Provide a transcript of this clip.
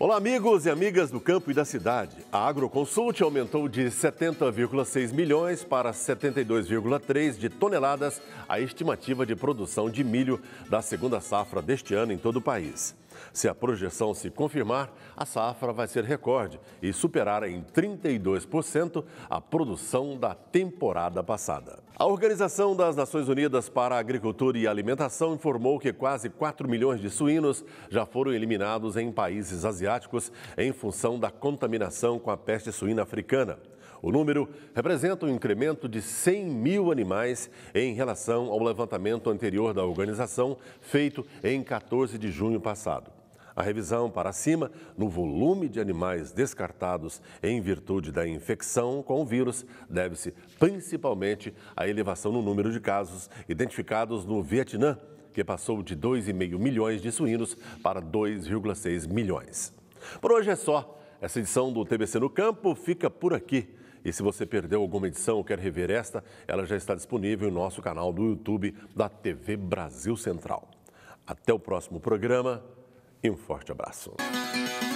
Olá, amigos e amigas do campo e da cidade. A Agroconsult aumentou de 70,6 milhões para 72,3 de toneladas a estimativa de produção de milho da segunda safra deste ano em todo o país. Se a projeção se confirmar, a safra vai ser recorde e superar em 32% a produção da temporada passada. A Organização das Nações Unidas para a Agricultura e Alimentação informou que quase 4 milhões de suínos já foram eliminados em países asiáticos em função da contaminação com a peste suína africana. O número representa um incremento de 100 mil animais em relação ao levantamento anterior da organização, feito em 14 de junho passado. A revisão para cima no volume de animais descartados em virtude da infecção com o vírus deve-se principalmente à elevação no número de casos identificados no Vietnã, que passou de 2,5 milhões de suínos para 2,6 milhões. Por hoje é só. Essa edição do TBC no Campo fica por aqui. E se você perdeu alguma edição ou quer rever esta, ela já está disponível no nosso canal do YouTube da TV Brasil Central. Até o próximo programa e um forte abraço.